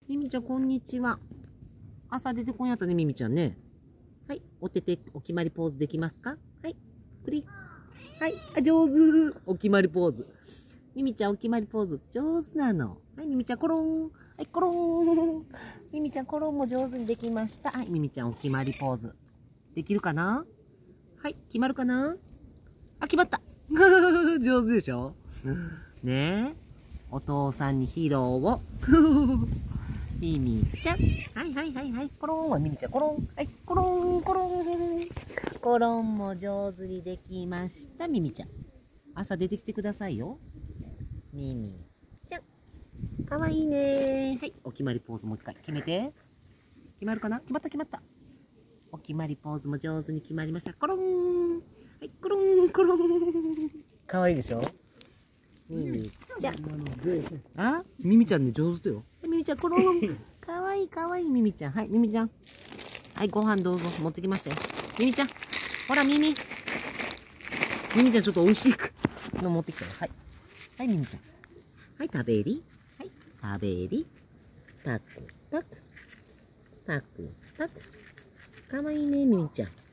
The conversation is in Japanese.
ミミちゃん、こんにちは。朝出てこんやったね、ミミちゃんね。はい。お決まりポーズできますか？はい。クリッ。はい。あ、上手。お決まりポーズ。ミミちゃん、お決まりポーズ。上手なの。はい、ミミちゃん、コロン。はい、コロン。ミミちゃん、コロンも上手にできました。はい、ミミちゃん、お決まりポーズ。できるかな？はい、決まるかな？あ、決まった。上手でしょ？ねえ。お父さんに披露を。ミミちゃん。はいはいはいはい。コロンはミミちゃん。コロン。はい。コロン、コロン。コロンも上手にできました。ミミちゃん。朝出てきてくださいよ。ミミちゃん。かわいいね。はい。お決まりポーズもう一回決めて。決まるかな？決まった決まった。お決まりポーズも上手に決まりました。コロン。はい。コロン、コロン。かわいいでしょ？ミミちゃん。あ、ミミちゃんね、上手だよ。ミミちゃん、コロン。かわいいかわいいミミちゃん。はい、ミミちゃん。はい、ご飯どうぞ。持ってきましたよ。ミミちゃん。ほら、ミミ。ミミちゃん、ちょっと美味しいの持ってきたよ。はい。はい、ミミちゃん。はい、食べり。はい、食べり。パクパク。パクパク。かわいいね、ミミちゃん。